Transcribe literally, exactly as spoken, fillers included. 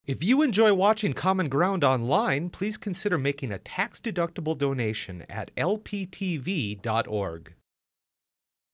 If you enjoy watching Common Ground online, please consider making a tax-deductible donation at l p t v dot org.